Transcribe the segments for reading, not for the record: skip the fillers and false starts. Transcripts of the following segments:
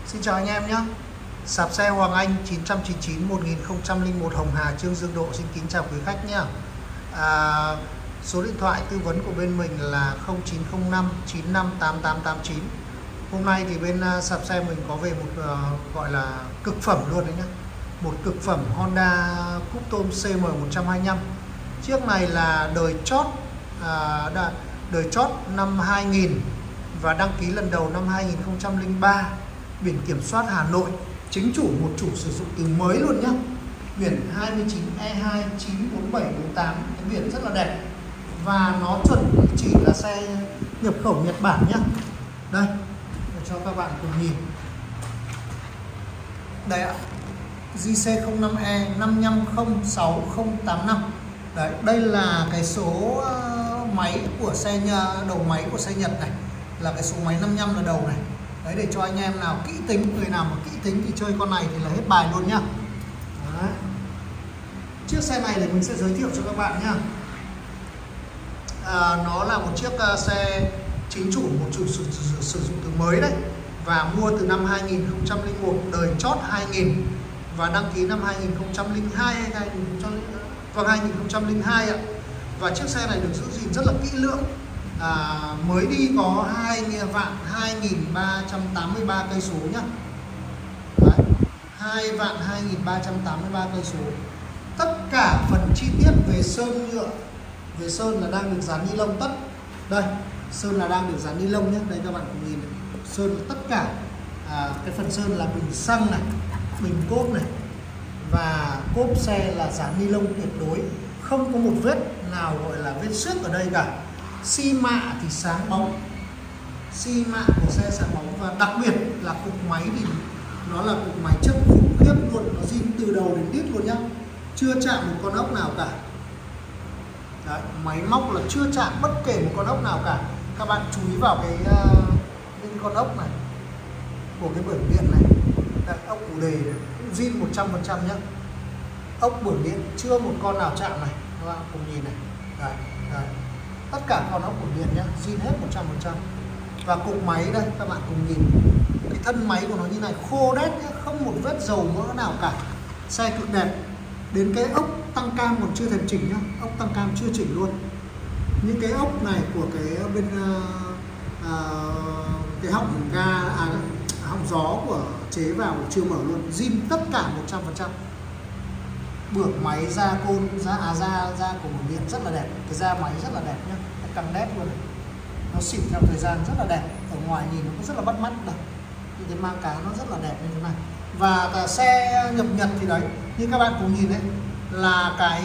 Xin chào anh em nhé. Sạp xe Hoàng Anh 999 1001 Hồng Hà, Trương Dương Độ xin kính chào quý khách nhé. Số điện thoại tư vấn của bên mình là 0905 958889. Hôm nay thì bên sạp xe mình có về một gọi là cực phẩm luôn đấy nhé. Một cực phẩm Honda Custom CM125. Chiếc này là đời chót năm 2000 và đăng ký lần đầu năm 2003. Biển kiểm soát Hà Nội, chính chủ một chủ sử dụng từ mới luôn nhá. Biển 29E29478, cái biển rất là đẹp và nó chuẩn chỉ là xe nhập khẩu Nhật Bản nhá. Đây, để cho các bạn cùng nhìn. Đây ạ. JC05E 550685. Đấy, đây là cái số máy của xe đầu máy của xe Nhật này, là cái số máy 55 là đầu này. Đấy, để cho anh em nào kỹ tính, người nào mà kỹ tính thì chơi con này thì là hết bài luôn nhá. Đấy. Chiếc xe này thì mình sẽ giới thiệu cho các bạn nhá. Nó là một chiếc xe chính chủ một chủ sử dụng từ mới đấy, và mua từ năm 2001, đời chót 2000 và đăng ký năm 2002 hay 2002 ạ. Và chiếc xe này được giữ gìn rất là kỹ lưỡng. Mới đi có 2.2383 cây số nhá. Đấy, 2.2383 cây số. Tất cả phần chi tiết về sơn nhựa, về sơn là đang được dán ni lông tất. Đây, sơn là đang được dán ni lông nhé. Đây các bạn cùng nhìn này. Sơn là tất cả cái phần sơn là bình xăng này, bình cốp này, và cốp xe là dán ni lông tuyệt đối, không có một vết nào gọi là vết xước ở đây cả. Xi mạ thì sáng bóng, xi mạ của xe sáng bóng, và đặc biệt là cục máy thì nó là cục máy chất khủng khiếp luôn, nó zin từ đầu đến đít luôn nhá, chưa chạm một con ốc nào cả. Đấy, máy móc là chưa chạm bất kể một con ốc nào cả. Các bạn chú ý vào cái con ốc này của cái bưởng điện này. Đấy, ốc chủ đề cũng zin 100% nhá. Ốc bưởng điện chưa một con nào chạm này, các bạn cùng nhìn này. Đấy, đấy. Tất cả con ốc của điện nhá, zin hết 100%. Và cục máy đây, các bạn cùng nhìn. Cái thân máy của nó như này, khô đét nhá, không một vết dầu mỡ nào cả. Xe cực đẹp. Đến cái ốc tăng cam còn chưa thèm chỉnh nhá, ốc tăng cam chưa chỉnh luôn. Những cái ốc này của cái bên cái họng ga, họng gió của chế vào chưa mở luôn, zin tất cả 100%. Bưởng máy da côn, da của một điện rất là đẹp, cái da máy rất là đẹp nhá, nó căng đét luôn này. Nó xịn theo thời gian rất là đẹp, ở ngoài nhìn nó cũng rất là bắt mắt đây. Những cái mang cá nó rất là đẹp như thế này. Và cả xe nhập Nhật thì đấy, như các bạn cùng nhìn đấy, là cái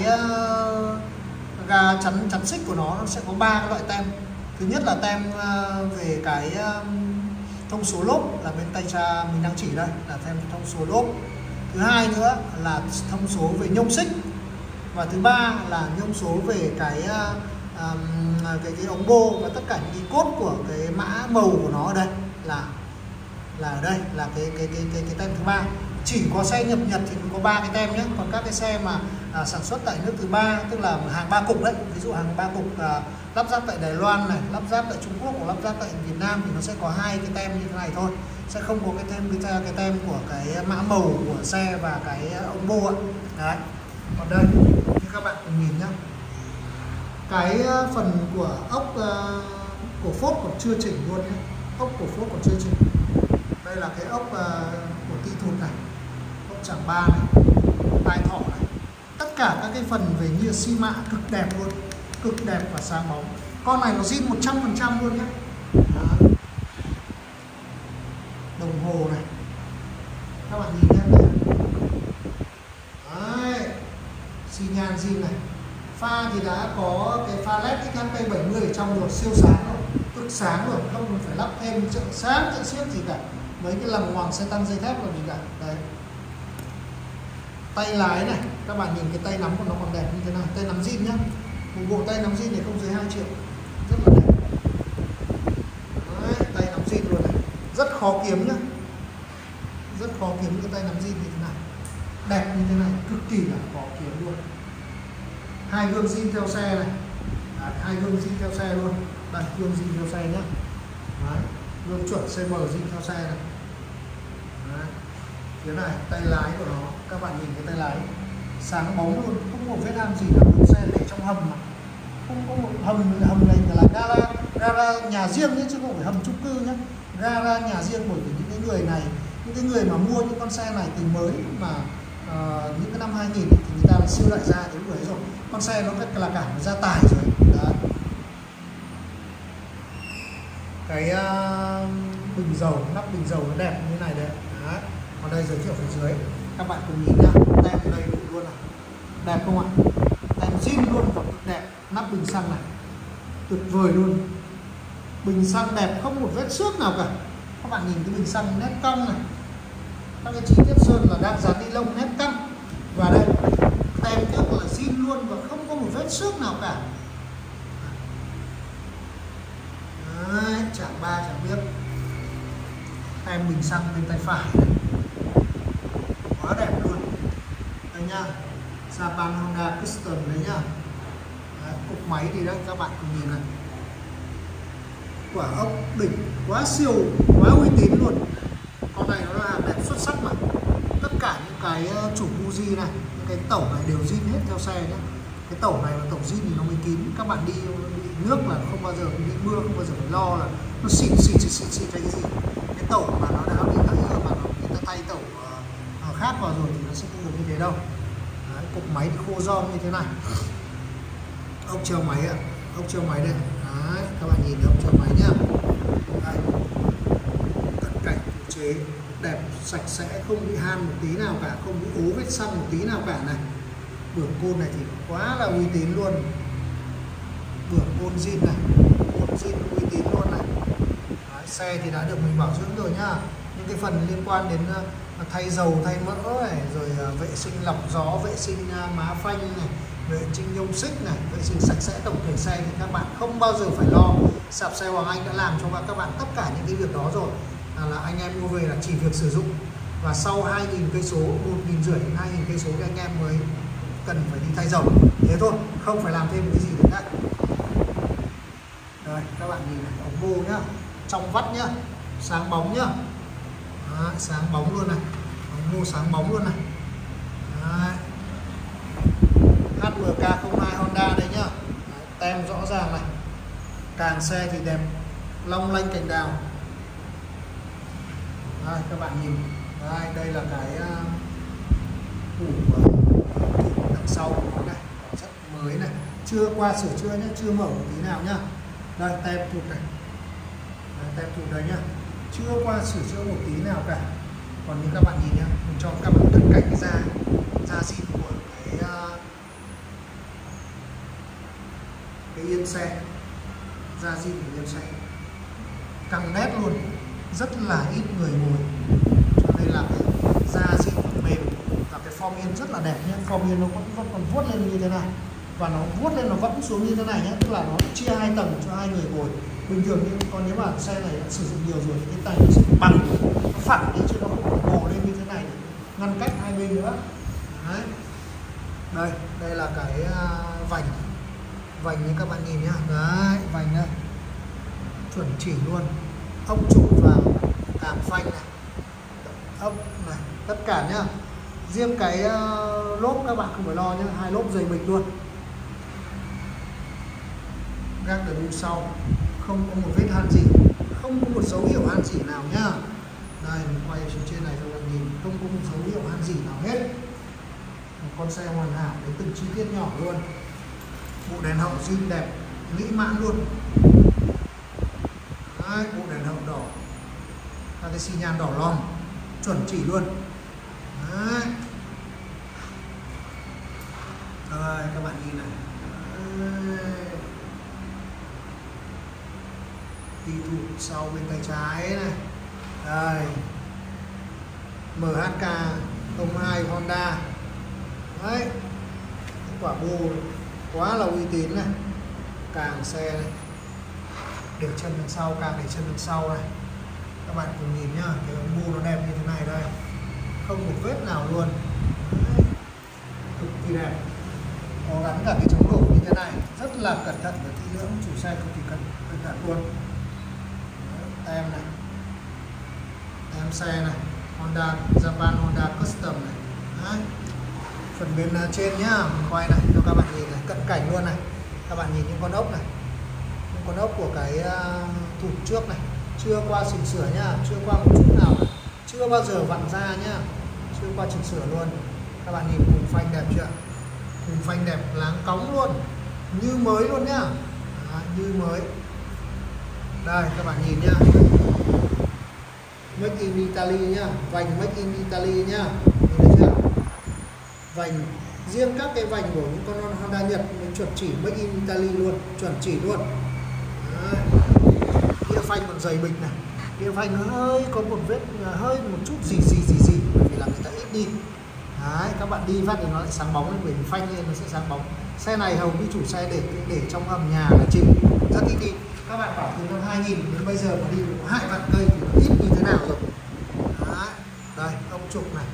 ga chắn xích của nó sẽ có 3 loại tem. Thứ nhất là tem về cái thông số lốp, là bên tay cha mình đang chỉ đây là tem thông số lốp. Thứ hai nữa là thông số về nhông xích, và thứ ba là nhông số về cái ống bô, và tất cả những cái cốt của cái mã màu của nó ở đây là ở đây là cái tem thứ ba. Chỉ có xe nhập Nhật thì có 3 cái tem nhé, còn các cái xe mà sản xuất tại nước thứ ba, tức là hàng 3 cục đấy, ví dụ hàng 3 cục lắp ráp tại Đài Loan này, lắp ráp tại Trung Quốc hoặc lắp ráp tại Việt Nam thì nó sẽ có 2 cái tem như thế này thôi, sẽ không có cái tem của cái mã màu của xe và cái ống bô ạ. Đấy. Còn đây như các bạn cùng nhìn nhá, cái phần của ốc cổ phốt còn chưa chỉnh luôn nhé, ốc cổ phốt còn chưa chỉnh. Đây là cái ốc của ti thụt này, ốc chảng ba này, tai thỏ này, tất cả các cái phần về như xi mạ cực đẹp luôn, cực đẹp và sáng bóng. Con này nó zin 100% luôn nhé. Đó. Đồng hồ này, các bạn nhìn nhé. Đấy, xi nhan zin này. Pha thì đã có cái pha led XHP70 ở trong rồi, siêu sáng rồi, cực sáng rồi, không cần phải lắp thêm trợ sáng trợ xiết gì cả, mấy cái lằn ngoằng xe tăng dây thép là gì cả. Đấy, tay lái này, các bạn nhìn cái tay nắm của nó còn đẹp như thế này, tay nắm zin nhá, một bộ tay nắm zin này không dưới 2 triệu, rất là đẹp. Đấy, tay nắm zin luôn này, rất khó kiếm nhá, rất khó kiếm cái tay nắm zin như thế này, đẹp như thế này, cực kỳ là khó kiếm luôn. 2 gương zin theo xe này. Đấy, 2 gương zin theo xe luôn. Đây, gương zin theo xe nhá. Đấy, gương chuẩn CM zin theo xe này. Đấy. Phía này tay lái của nó, các bạn nhìn cái tay lái sáng bóng luôn, không có một vết ham gì nào. Xe để trong hầm mà, không có một hầm này là gara nhà riêng nhé, chứ không phải hầm chung cư nhé. Gara nhà riêng, bởi vì những cái người này, những cái người mà mua những con xe này từ mới mà những cái năm 2000 thì người ta siêu đại gia đến lúc đấy rồi. Con xe nó là cả một gia tài rồi. Đấy. Cái bình dầu, nắp bình dầu nó đẹp như thế này đấy. Đấy. Còn đây giới thiệu phía dưới, các bạn cùng nhìn nhá, tem đầy đủ luôn này, đẹp không ạ? Tem zin luôn, đẹp. Nắp bình xăng này tuyệt vời luôn, bình xăng đẹp, không một vết xước nào cả. Các bạn nhìn cái bình xăng nét cong này, các cái chi tiết sơn là đang dán ni lông nét cong, và đây tem trước là zin luôn và không có một vết xước nào cả. Đấy, chạm ba chạm biết. Tem bình xăng bên tay phải này, quá đẹp luôn. Đây nhá, Japan Honda Custom đấy nhá. Đấy, cục máy thì đây các bạn cùng nhìn này, quả ốc đỉnh, quá siêu, quá uy tín luôn. Con này nó là hàng đẹp xuất sắc mà. Tất cả những cái chủ Fuji này, những cái tẩu này đều zin hết theo xe nhé. Cái tẩu này là tẩu zin thì nó mới kín. Các bạn đi nước là không bao giờ bị mưa, không bao giờ phải lo là nó xịt hay cái gì. Cái tẩu mà nó đã bị gãy rồi mà người ta thay tẩu khác vào rồi thì nó sẽ không được như thế đâu. Đấy, cục máy thì khô rom như thế này. Ốc treo máy ạ, ốc treo máy đây. Đấy, các bạn nhìn ốc treo máy nhá. Đây, cận cảnh thiết chế đẹp, sạch sẽ, không bị han một tí nào cả, không bị ố vết xăng một tí nào cả này. Bưởng côn này thì quá là uy tín luôn. Bưởng côn zin này, côn zin uy tín luôn này. Đấy, xe thì đã được mình bảo dưỡng rồi nhá. Những cái phần liên quan đến thay dầu, thay mỡ này, rồi vệ sinh lọc gió, vệ sinh má phanh này, vệ sinh nhông xích này, vệ sinh sạch sẽ tổng thể xe thì các bạn không bao giờ phải lo. Sạp xe Hoàng Anh đã làm cho các bạn tất cả những cái việc đó rồi. Là anh em mua về là chỉ việc sử dụng, và sau 2.000 cây số, 1.500 đến 2.000 cây số thì anh em mới cần phải đi thay dầu. Thế thôi, không phải làm thêm cái gì nữa cả. Đây, các bạn nhìn này, ống mô nhá, trong vắt nhá, sáng bóng nhá. Đấy, sáng bóng luôn này, ống mô sáng bóng luôn này. Đấy. HMK02 Honda đây nhá. Đấy, tem rõ ràng này. Càng xe thì đẹp, long lanh cành đào. Đây, các bạn nhìn. Đây là cái củ đằng sau của nó này, rất mới này, chưa qua sửa chữa nhé, chưa mở một tí nào nhá. Đây, tem chụp này. Đấy, tem chụp đây nhá, chưa qua sửa chữa một tí nào cả. Còn như các bạn nhìn nhá, mình cho các bạn cận cảnh cái da zin của cái yên xe, da zin của yên xe căng nét luôn, rất là ít người ngồi, cho nên là cái da zin mềm và cái form yên rất là đẹp nhé. Form yên nó vẫn còn vuốt lên như thế này, và nó vuốt lên nó vẫn xuống như thế này nhé, tức là nó chia hai tầng cho hai người ngồi bình thường. Nhưng còn nếu mà xe này đã sử dụng nhiều rồi thì cái tay nó sẽ bằng, nó phẳng đi chứ nó không còn bò lên như thế này để ngăn cách hai bên nữa. Đấy, đây là cái vành như các bạn nhìn nhá. Đấy, vành đây chuẩn chỉ luôn, ốc trụ vào, càng phanh này, ốc này, tất cả nhá. Riêng cái lốp các bạn không phải lo nhá, hai lốp dày bịch luôn. Gác ở đuôi sau không có một vết han gì, không có một dấu hiệu han gì nào nhá. Đây, mình quay xuống trên này cho các bạn nhìn, không có một dấu hiệu han gì nào hết. Một con xe hoàn hảo đến từng chi tiết nhỏ luôn. Bộ đèn hậu zin đẹp, mỹ mãn luôn. Đấy, bộ đèn hậu đỏ, các cái xi nhan đỏ lon chuẩn chỉ luôn. Đấy. Đây, các bạn nhìn này. Đấy. Tí thủ sau bên tay trái này. Đây, MHK 02 Honda. Đấy, quả bô quá là uy tín này. Càng xe này, để chân đằng sau, càng để chân đằng sau này. Các bạn cùng nhìn nhá, cái ống bô nó đẹp như thế này đây, không một vết nào luôn. Đấy, cực kỳ đẹp. Có gắn cả cái chống đổ như thế này, rất là cẩn thận và kỹ lưỡng, chủ xe cực kỳ cẩn thận luôn. Đấy, tem này, tem xe này, Honda Japan Honda Custom này. Đấy. Phần bên trên nhá, mình quay này cho các bạn nhìn này, cận cảnh luôn này. Các bạn nhìn những con ốc này, những con ốc của cái thủ trước này, chưa qua chỉnh sửa nhá, chưa qua một chút nào, chưa bao giờ vặn ra nhá, chưa qua chỉnh sửa luôn. Các bạn nhìn cùng phanh đẹp chưa? Cùng phanh đẹp, láng cóng luôn, như mới luôn nhá. Đó, như mới. Đây các bạn nhìn nhá, Make in Italy nhá, vành Make in Italy nhá, nhìn thấy chưa? Vành riêng các cái vành của những con Honda Nhật mình chuẩn chỉ Make in Italy luôn, chuẩn chỉ luôn. Đĩa phanh còn dày bịch này, đĩa phanh nó hơi có một vết, hơi một chút gì bởi vì là người ta ít đi. Đấy, các bạn đi phát thì nó lại sáng bóng lên, bởi vì phanh lên nó sẽ sáng bóng. Xe này hầu như chủ xe để trong hầm nhà là chính, rất ít đi. Các bạn bảo từ năm 2000 đến bây giờ mà đi được 2 vạn cây thì nó ít như thế nào rồi. Đấy, đây ông trục này,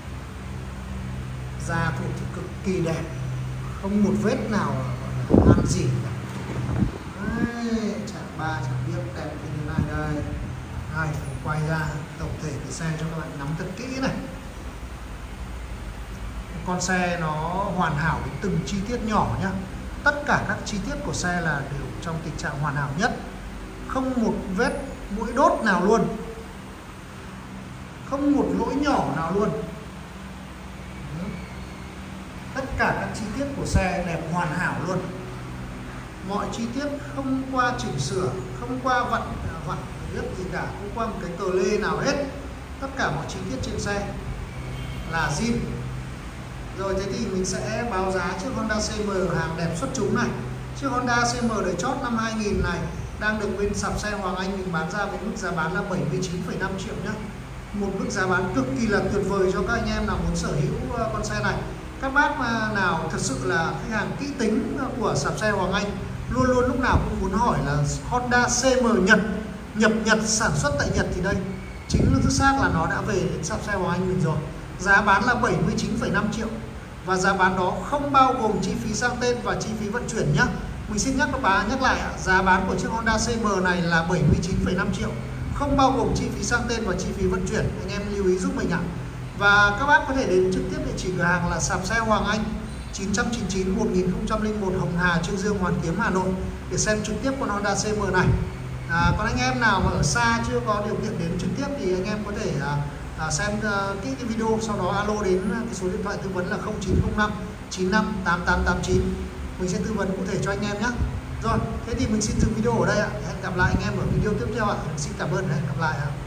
da thụ thì cực kỳ đẹp, không một vết nào ăn gì cả. Đấy, chạm ba chạm điếc đẹp như thế này đây. Đây, quay ra tổng thể cái xe cho các bạn nắm thật kỹ này. Con xe nó hoàn hảo đến từng chi tiết nhỏ nhá. Tất cả các chi tiết của xe là đều trong tình trạng hoàn hảo nhất, không một vết mũi đốt nào luôn, không một lỗi nhỏ nào luôn. Tất cả các chi tiết của xe đẹp hoàn hảo luôn, mọi chi tiết không qua chỉnh sửa, không qua vặn biết gì cả, không qua một cái tờ lê nào hết. Tất cả mọi chi tiết trên xe là zin. Rồi thế thì mình sẽ báo giá chiếc Honda CM hàng đẹp xuất chúng này. Chiếc Honda CM đời chót năm 2000 này đang được bên sạp xe Hoàng Anh mình bán ra với mức giá bán là 79,5 triệu nhé. Một mức giá bán cực kỳ là tuyệt vời cho các anh em nào muốn sở hữu con xe này. Các bác nào thật sự là khách hàng kỹ tính của sạp xe Hoàng Anh, luôn luôn lúc nào cũng muốn hỏi là Honda CM Nhật, nhập Nhật, sản xuất tại Nhật, thì đây chính là xác là nó đã về đến sạp xe Hoàng Anh mình rồi. Giá bán là 79,5 triệu. Và giá bán đó không bao gồm chi phí sang tên và chi phí vận chuyển nhé. Mình xin nhắc lại, giá bán của chiếc Honda CM này là 79,5 triệu, không bao gồm chi phí sang tên và chi phí vận chuyển. Anh em lưu ý giúp mình ạ. Và các bác có thể đến trực tiếp địa chỉ cửa hàng là sạp xe Hoàng Anh, 999 1001 Hồng Hà, Chương Dương, Hoàn Kiếm, Hà Nội để xem trực tiếp con Honda CM này. Còn anh em nào mà ở xa chưa có điều kiện đến trực tiếp thì anh em có thể xem cái video, sau đó alo đến cái số điện thoại tư vấn là 0905 95 8889. Mình sẽ tư vấn cụ thể cho anh em nhé. Rồi, thế thì mình xin dừng video ở đây ạ. Hẹn gặp lại anh em ở video tiếp theo ạ. Xin cảm ơn, hẹn gặp lại ạ.